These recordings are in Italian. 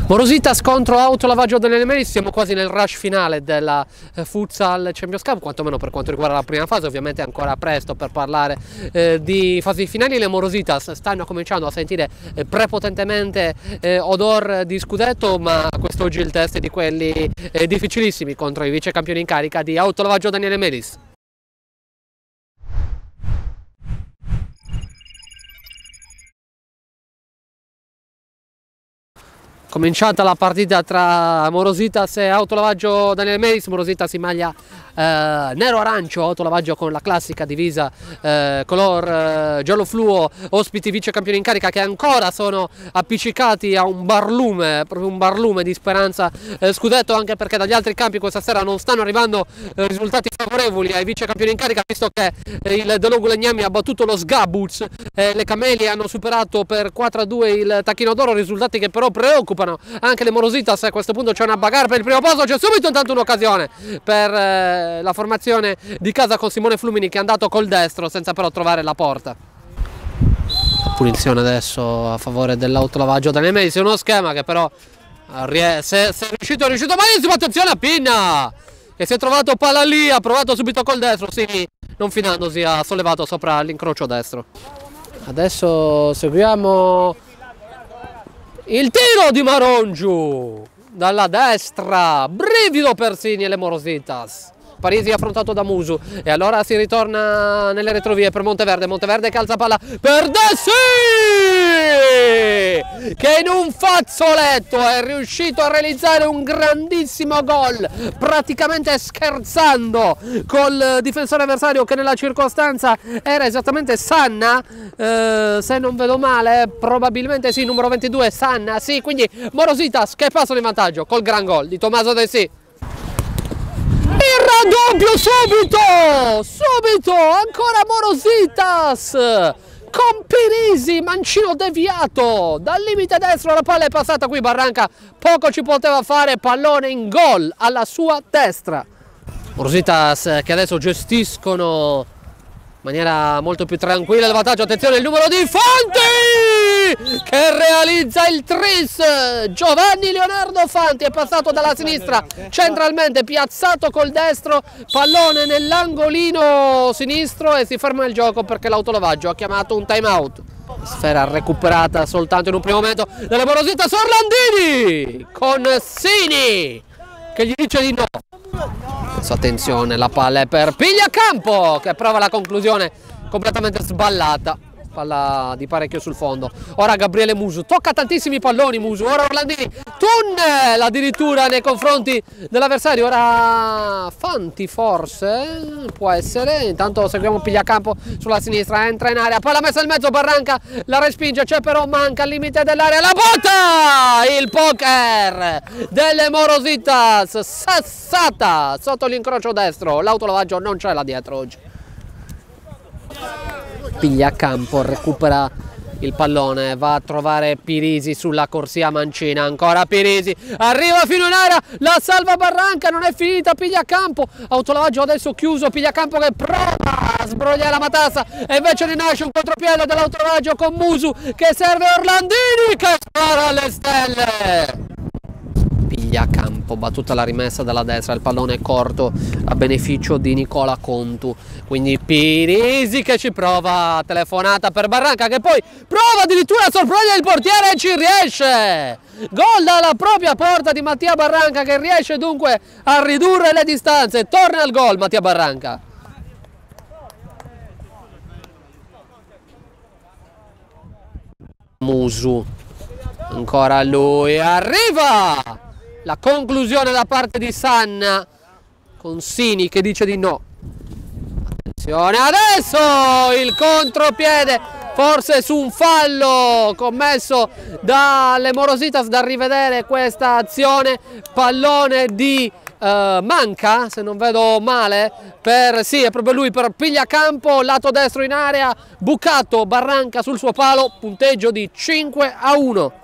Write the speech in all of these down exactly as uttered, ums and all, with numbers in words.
Morositas contro Autolavaggio delle Melis, siamo quasi nel rush finale della eh, Futsal Champions Cup, quantomeno per quanto riguarda la prima fase. Ovviamente è ancora presto per parlare eh, di fasi finali. Le Morositas stanno cominciando a sentire eh, prepotentemente eh, odor di scudetto, ma quest'oggi il test è di quelli eh, difficilissimi contro i vice campioni in carica di Autolavaggio Daniele Melis. Cominciata la partita tra Morositas e Autolavaggio Daniele Melis. Morositas in maglia eh, nero-arancio, Autolavaggio con la classica divisa eh, color eh, giallo fluo, ospiti vice campioni in carica che ancora sono appiccicati a un barlume, proprio un barlume di speranza eh, scudetto, anche perché dagli altri campi questa sera non stanno arrivando eh, risultati favorevoli ai vice campioni in carica, visto che eh, il Delogu Legnami ha battuto lo Sgabuc, eh, le Camelie hanno superato per quattro a due il Tacchino d'Oro, risultati che però preoccupano anche le Morositas. A questo punto c'è una bagarre per il primo posto, c'è subito intanto un'occasione per eh, la formazione di casa con Simone Flumini, che è andato col destro senza però trovare la porta. Punizione adesso a favore dell'Autolavaggio Daniele Melis, uno schema che però se, se è riuscito è riuscito malissimo. Attenzione a Pinna che si è trovato palla lì, ha provato subito col destro, sì, non finandosi ha sollevato sopra l'incrocio destro. Adesso seguiamo il tiro di Marongiu dalla destra, brivido per Sini e le Morositas. Parisi affrontato da Musu e allora si ritorna nelle retrovie per Monteverde. Monteverde che alza palla per Dessi, che in un fazzoletto è riuscito a realizzare un grandissimo gol, praticamente scherzando col difensore avversario, che nella circostanza era esattamente Sanna, eh, se non vedo male, probabilmente sì, numero ventidue Sanna, sì, quindi Morositas che passano in vantaggio col gran gol di Tommaso Dessi. Il raddoppio subito, subito, ancora Morositas con Pirisi, mancino deviato dal limite destro, la palla è passata qui, Barranca poco ci poteva fare, pallone in gol alla sua destra. Morositas che adesso gestiscono in maniera molto più tranquilla il vantaggio. Attenzione il numero di Fanti che realizza il tris. Giovanni Leonardo Fanti è passato dalla sinistra centralmente, piazzato col destro, pallone nell'angolino sinistro e si ferma il gioco perché l'Autolavaggio ha chiamato un time out. Sfera recuperata soltanto in un primo momento dalle Morositas. Orlandini con Sini che gli dice di no. Attenzione, la palla è per Pigliacampo che prova la conclusione completamente sballata, palla di parecchio sul fondo. Ora Gabriele Musu, tocca tantissimi palloni Musu, ora Orlandini, tunnel addirittura nei confronti dell'avversario. Ora Fanti forse, può essere, intanto seguiamo Pigliacampo sulla sinistra, entra in area, palla messa in mezzo, Barranca la respinge, c'è però manca al limite dell'area, la botta! Il poker delle Morositas, sassata sotto l'incrocio destro, l'Autolavaggio non c'è là dietro oggi. Pigliacampo recupera il pallone, va a trovare Pirisi sulla corsia mancina, ancora Pirisi, arriva fino in area, la salva Barranca, non è finita Pigliacampo, Autolavaggio adesso chiuso, Pigliacampo che prova a sbrogliare la matassa e invece rinasce un contropiede dell'Autolavaggio con Musu che serve Orlandini che spara alle stelle. Pigliacampo, battuta la rimessa dalla destra, il pallone è corto a beneficio di Nicola Contu, quindi Pirisi che ci prova, telefonata per Barranca che poi prova addirittura a sorprendere il portiere e ci riesce, gol dalla propria porta di Mattia Barranca che riesce dunque a ridurre le distanze, torna al gol Mattia Barranca. Musu, ancora lui, arriva la conclusione da parte di Sanna con Sini che dice di no. Attenzione adesso il contropiede, forse su un fallo commesso dalle Morositas, da rivedere questa azione, pallone di uh, Manca se non vedo male, per, sì è proprio lui, per Pigliacampo, lato destro in area, bucato Barranca sul suo palo, punteggio di cinque a uno.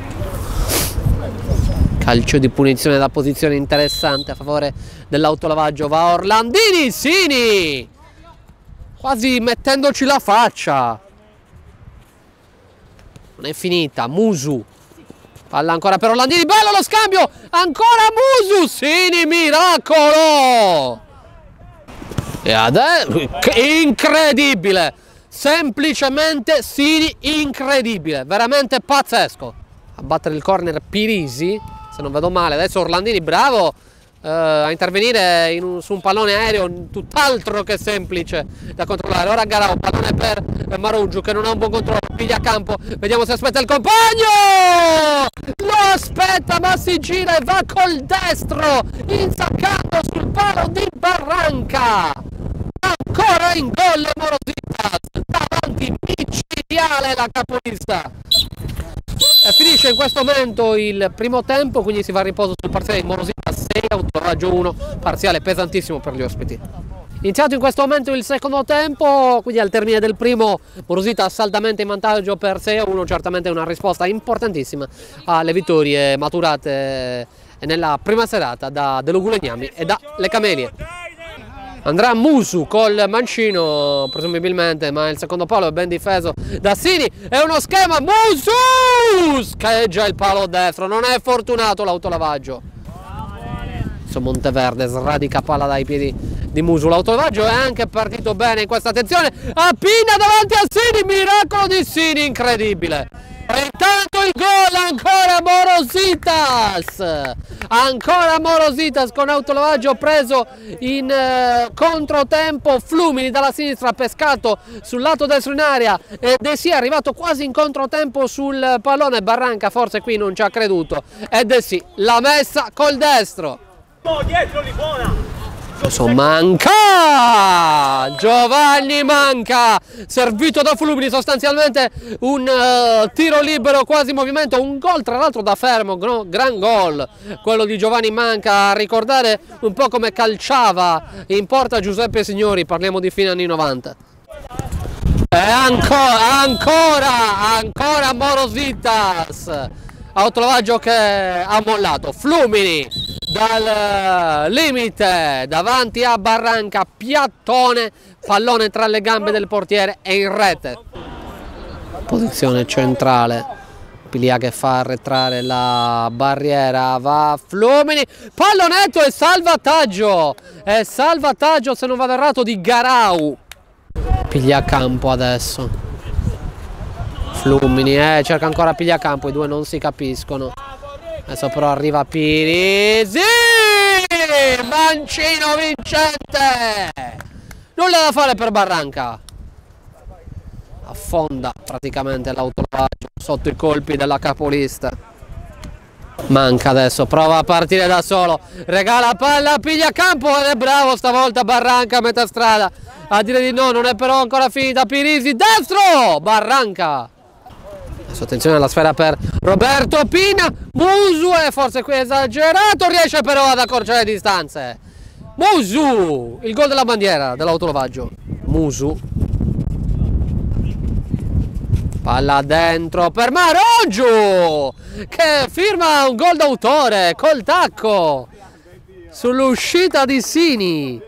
Calcio di punizione da posizione interessante a favore dell'Autolavaggio, va Orlandini, Sini quasi mettendoci la faccia, non è finita. Musu Palla ancora per Orlandini, bello lo scambio, ancora Musu, Sini, miracolo! E adesso, incredibile, semplicemente Sini, incredibile, veramente pazzesco. A battere il corner Pirisi, se non vedo male, adesso Orlandini bravo eh, a intervenire in un, su un pallone aereo tutt'altro che semplice da controllare. Ora Garau, pallone per Marugiu che non ha un buon controllo, piglia a campo, vediamo se aspetta il compagno, lo aspetta ma si gira e va col destro, insaccando sul palo di Barranca. Ancora in gol le Morositas, davanti micidiale la capolista. E finisce in questo momento il primo tempo, quindi si va a riposo sul parziale di Morositas sei, Autoraggio uno, parziale pesantissimo per gli ospiti. Iniziato in questo momento il secondo tempo, quindi al termine del primo Morositas saldamente in vantaggio per sei a uno, certamente una risposta importantissima alle vittorie maturate nella prima serata da Delogu-Legnami e da Le Camelie. Andrà Musu col mancino presumibilmente, ma il secondo palo è ben difeso da Sini, è uno schema, Musu scheggia il palo destro, non è fortunato l'autolavaggio. Monteverde sradica palla dai piedi di Musu, l'autolavaggio è anche partito bene in questa attenzione, appena davanti a Sini, miracolo di Sini, incredibile. E intanto il gol, ancora Morositas, ancora Morositas con autolavaggio preso in eh, controtempo, Flumini dalla sinistra pescato sul lato destro in area ed è sì arrivato quasi in controtempo sul pallone, Barranca forse qui non ci ha creduto ed è sì l'ha messa col destro. Dietro di buona. Adesso Manca, Giovanni Manca, servito da Flumini, sostanzialmente un uh, tiro libero quasi in movimento, un gol tra l'altro da fermo, no? Gran gol quello di Giovanni Manca, a ricordare un po' come calciava in porta Giuseppe Signori, parliamo di fine anni novanta. E ancora, ancora, ancora Morositas, autolavaggio che ha mollato, Flumini dal limite davanti a Barranca, piattone, pallone tra le gambe del portiere e in rete. Posizione centrale, Pilia che fa arretrare la barriera, va Flumini, pallonetto e salvataggio, e salvataggio se non vado errato di Garau. Piglia a campo adesso, Flumini eh, cerca ancora Piglia a campo, i due non si capiscono. Adesso però arriva Pirisi, mancino vincente, nulla da fare per Barranca, affonda praticamente l'autolavaggio sotto i colpi della capolista. Manca adesso, prova a partire da solo, regala palla, piglia a campo ed è bravo stavolta Barranca a metà strada a dire di no, non è però ancora finita. Pirisi destro, Barranca. Attenzione alla sfera per Roberto Pina, Musu è forse qui esagerato, riesce però ad accorciare le distanze. Musu, il gol della bandiera dell'autolavaggio. Musu, palla dentro per Marugiu che firma un gol d'autore col tacco sull'uscita di Sini.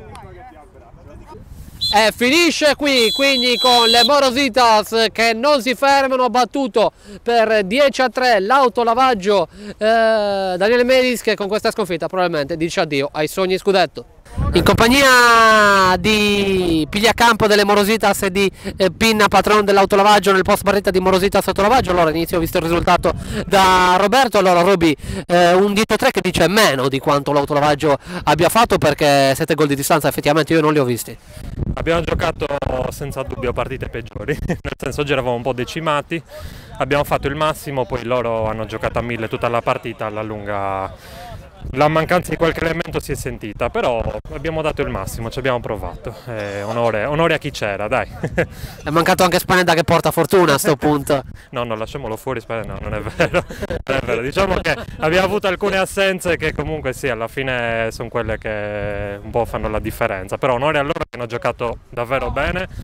E finisce qui quindi con le Morositas che non si fermano, battuto per dieci a tre l'autolavaggio eh, Daniele Medis, che con questa sconfitta probabilmente dice addio ai sogni scudetto. In compagnia di Pigliacampo delle Morositas e di eh, Pinna, patron dell'autolavaggio nel post partita di Morositas autolavaggio. Allora inizio visto il risultato da Roberto. Allora Roby, eh, un dietro tre che dice meno di quanto l'autolavaggio abbia fatto, perché sette gol di distanza effettivamente io non li ho visti. Abbiamo giocato senza dubbio partite peggiori, nel senso oggi eravamo un po' decimati, abbiamo fatto il massimo, poi loro hanno giocato a mille tutta la partita, alla lunga la mancanza di qualche elemento si è sentita, però abbiamo dato il massimo, ci abbiamo provato, eh, onore, onore a chi c'era, dai. È mancato anche Spanetta che porta fortuna a sto punto. No, no, lasciamolo fuori, Spanetta, no, non è vero, non è vero, diciamo che abbiamo avuto alcune assenze che comunque sì, alla fine sono quelle che un po' fanno la differenza, però onore a loro che hanno giocato davvero bene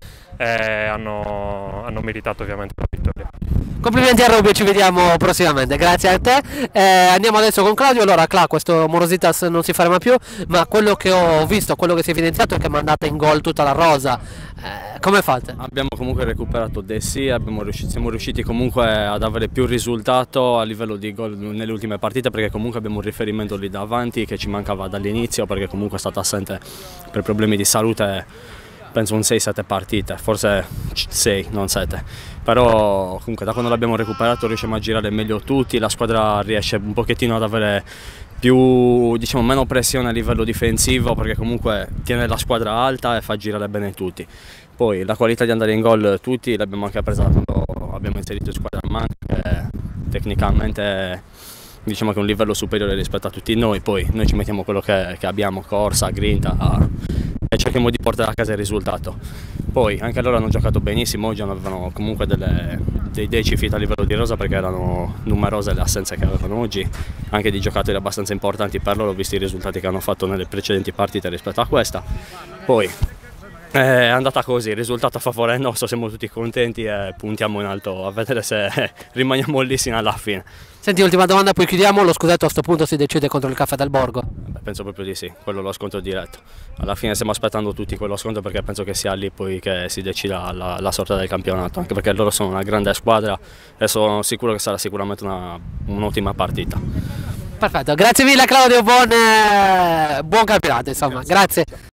e hanno, hanno meritato ovviamente la vittoria. Complimenti a Rubio, ci vediamo prossimamente, grazie a te. Eh, andiamo adesso con Claudio. Allora Cla, questo Morositas non si farà più, ma quello che ho visto, quello che si è evidenziato è che mandate in gol tutta la rosa. Eh, come fate? Abbiamo comunque recuperato Dessi, abbiamo riusciti, siamo riusciti comunque ad avere più risultato a livello di gol nelle ultime partite, perché comunque abbiamo un riferimento lì davanti che ci mancava dall'inizio, perché comunque è stato assente per problemi di salute. Penso un sei sette partite, forse sei, non sette, però comunque da quando l'abbiamo recuperato riusciamo a girare meglio tutti, la squadra riesce un pochettino ad avere più, diciamo, meno pressione a livello difensivo, perché comunque tiene la squadra alta e fa girare bene tutti. Poi la qualità di andare in gol tutti l'abbiamo anche presa quando abbiamo inserito in squadra Manca, che tecnicamente diciamo che è un livello superiore rispetto a tutti noi. Poi noi ci mettiamo quello che, che abbiamo, corsa, grinta, e cerchiamo di portare a casa il risultato. Poi anche loro hanno giocato benissimo, oggi avevano comunque delle, dei decifit a livello di rosa, perché erano numerose le assenze che avevano oggi, anche di giocatori abbastanza importanti per loro, visti i risultati che hanno fatto nelle precedenti partite rispetto a questa. Poi è andata così, il risultato a favore nostro, siamo tutti contenti e puntiamo in alto a vedere se rimaniamo lì sino alla fine. Senti, ultima domanda, poi chiudiamo. Lo scudetto a questo punto si decide contro il Caffè del Borgo? Beh, penso proprio di sì, quello è lo scontro diretto. Alla fine stiamo aspettando tutti quello scontro, perché penso che sia lì poi che si decida la, la sorte del campionato, anche perché loro sono una grande squadra e sono sicuro che sarà sicuramente un'ottima partita. Perfetto, grazie mille Claudio, buon, eh, buon campionato insomma, grazie. grazie.